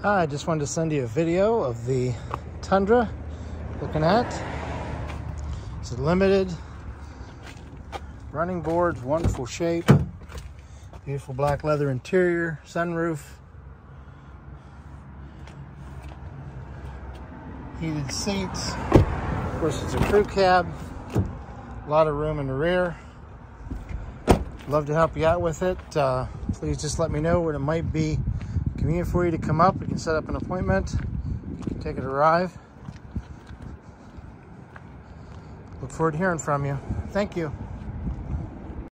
I just wanted to send you a video of the Tundra looking at. It's a limited running board, wonderful shape, beautiful black leather interior, sunroof, heated seats. Of course, it's a crew cab, a lot of room in the rear. Love to help you out with it. Please just let me know when it might be convenient for you to come up. We can set up an appointment. You can take it a drive. Look forward to hearing from you. Thank you.